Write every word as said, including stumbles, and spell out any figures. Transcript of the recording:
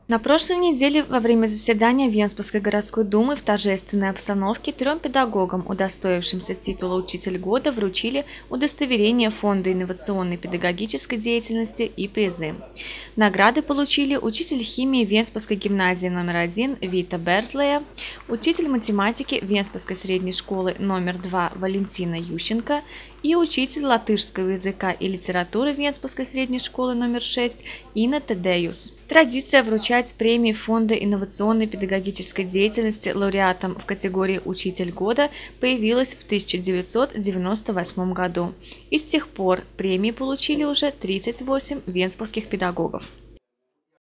На прошлой неделе во время заседания Венспасской городской думы в торжественной обстановке трем педагогам, удостоившимся титула «Учитель года», вручили удостоверение Фонда инновационной педагогической деятельности и призы. Награды получили учитель химии Венспасской гимназии номер один Вита Берзлея, учитель математики Венспасской средней школы номер два Валентина Ющенко и учитель латышского языка и литературы Венспасской средней школы номер шесть Инна Тедеюс. Традиция вручать премии Фонда инновационной педагогической деятельности лауреатам в категории «Учитель года» появилась в тысяча девятьсот девяносто восьмом году, и с тех пор премии получили уже тридцать восемь венспасских педагогов.